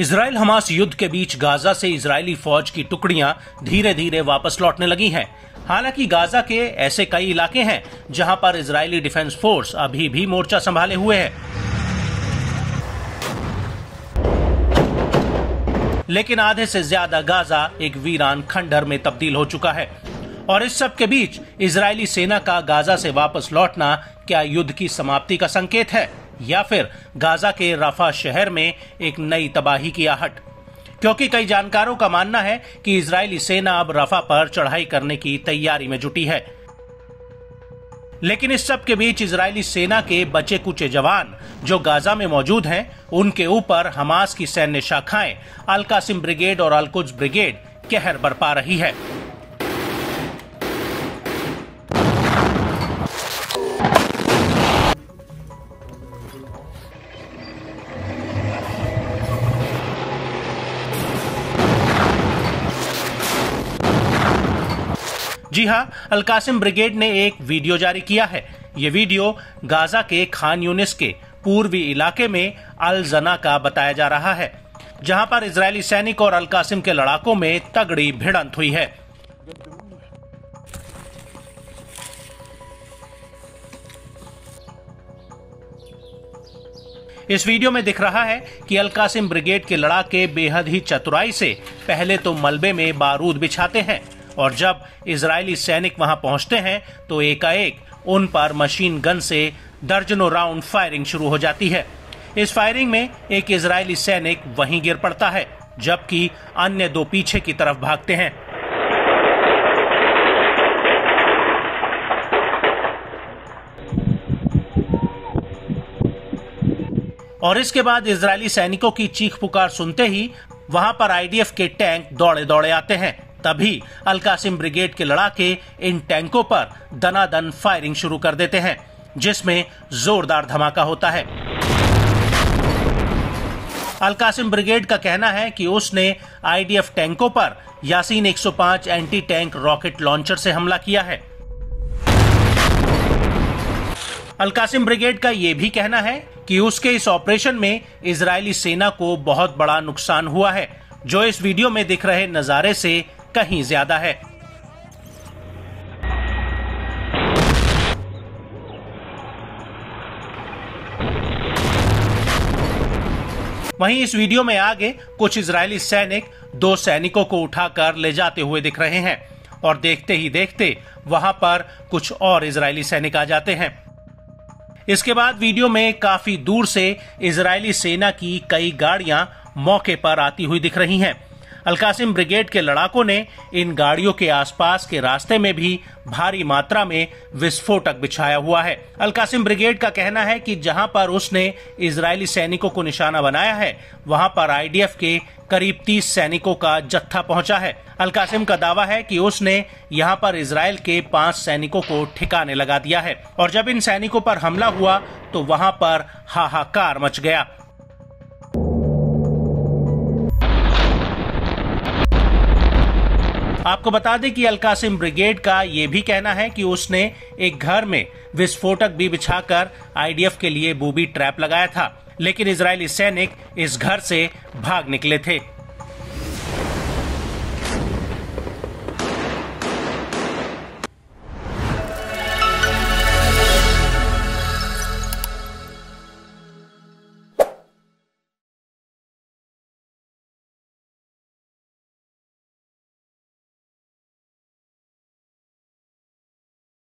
Israel Hamas युद्ध के बीच Gaza से इजरायली फौज की टुकड़ियां धीरे धीरे वापस लौटने लगी हैं। हालांकि गाजा के ऐसे कई इलाके हैं जहां पर इजरायली डिफेंस फोर्स अभी भी मोर्चा संभाले हुए है, लेकिन आधे से ज्यादा गाजा एक वीरान खंडहर में तब्दील हो चुका है। और इस सब के बीच इजरायली सेना का गाजा से वापस लौटना क्या युद्ध की समाप्ति का संकेत है या फिर गाजा के रफा शहर में एक नई तबाही की आहट? क्योंकि कई जानकारों का मानना है कि इजरायली सेना अब रफा पर चढ़ाई करने की तैयारी में जुटी है। लेकिन इस सब के बीच इजरायली सेना के बचे कुचे जवान जो गाजा में मौजूद हैं, उनके ऊपर हमास की सैन्य शाखाएं अल कासिम ब्रिगेड और अल कुद्स ब्रिगेड कहर बरपा रही है। जी हां, अल कासिम ब्रिगेड ने एक वीडियो जारी किया है। ये वीडियो गाजा के खान यूनिस के पूर्वी इलाके में अल जना का बताया जा रहा है, जहां पर इजरायली सैनिक और अल कासिम के लड़ाकों में तगड़ी भिड़ंत हुई है। इस वीडियो में दिख रहा है कि अल कासिम ब्रिगेड के लड़ाके बेहद ही चतुराई से पहले तो मलबे में बारूद बिछाते हैं और जब इजरायली सैनिक वहां पहुंचते हैं तो एकाएक उन पर मशीन गन से दर्जनों राउंड फायरिंग शुरू हो जाती है। इस फायरिंग में एक इजरायली सैनिक वहीं गिर पड़ता है, जबकि अन्य दो पीछे की तरफ भागते हैं। और इसके बाद इजरायली सैनिकों की चीख पुकार सुनते ही वहां पर आईडीएफ के टैंक दौड़े दौड़े आते हैं। तभी अल कासिम ब्रिगेड के लड़ाके इन टैंकों पर दनादन फायरिंग शुरू कर देते हैं, जिसमें जोरदार धमाका होता है। अल कासिम ब्रिगेड का कहना है कि उसने आईडीएफ टैंकों पर Yassin 105 anti tank rocket launcher से हमला किया है। अल कासिम ब्रिगेड का यह भी कहना है कि उसके इस ऑपरेशन में इजरायली सेना को बहुत बड़ा नुकसान हुआ है, जो इस वीडियो में दिख रहे नजारे से कहीं ज्यादा है। वहीं इस वीडियो में आगे कुछ इजरायली सैनिक दो सैनिकों को उठाकर ले जाते हुए दिख रहे हैं और देखते ही देखते वहां पर कुछ और इजरायली सैनिक आ जाते हैं। इसके बाद वीडियो में काफी दूर से इजरायली सेना की कई गाड़ियां मौके पर आती हुई दिख रही हैं। अल कासिम ब्रिगेड के लड़ाकों ने इन गाड़ियों के आसपास के रास्ते में भी भारी मात्रा में विस्फोटक बिछाया हुआ है। अल कासिम ब्रिगेड का कहना है कि जहां पर उसने इजरायली सैनिकों को निशाना बनाया है, वहां पर आईडीएफ के करीब 30 सैनिकों का जत्था पहुंचा है। अल कासिम का दावा है कि उसने यहां पर इजरायल के 5 सैनिकों को ठिकाने लगा दिया है और जब इन सैनिकों पर हमला हुआ तो वहां पर हाहाकार मच गया। आपको बता दें कि अल कासिम ब्रिगेड का यह भी कहना है कि उसने एक घर में विस्फोटक भी बिछाकर आईडीएफ के लिए बूबी ट्रैप लगाया था, लेकिन इजरायली सैनिक इस घर से भाग निकले थे।